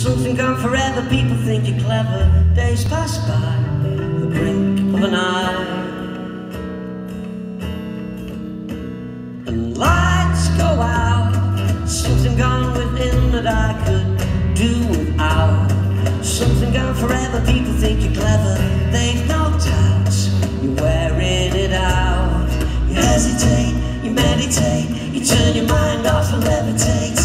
Something gone forever, people think you're clever. Days pass by, the blink of an eye, and lights go out. Something gone within that I could do without. Something gone forever, people think you're clever. They've no doubts, you're wearing it out. You hesitate, you meditate, you turn your mind off and levitate.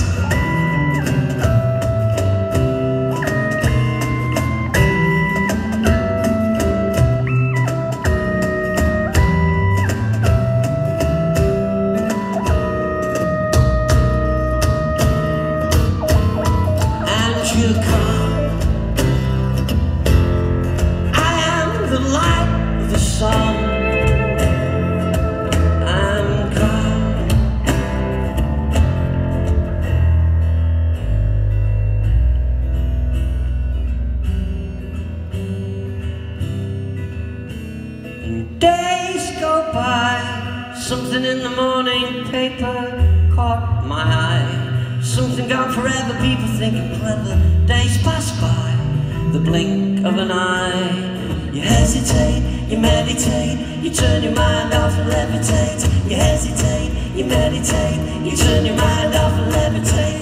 You come, I am the light of the sun. I'm gone. And days go by. Something in the morning paper caught my eye. Something gone forever, people think you're clever. Days pass by, the blink of an eye. You hesitate, you meditate, you turn your mind off and levitate. You hesitate, you meditate, you turn your mind off and levitate.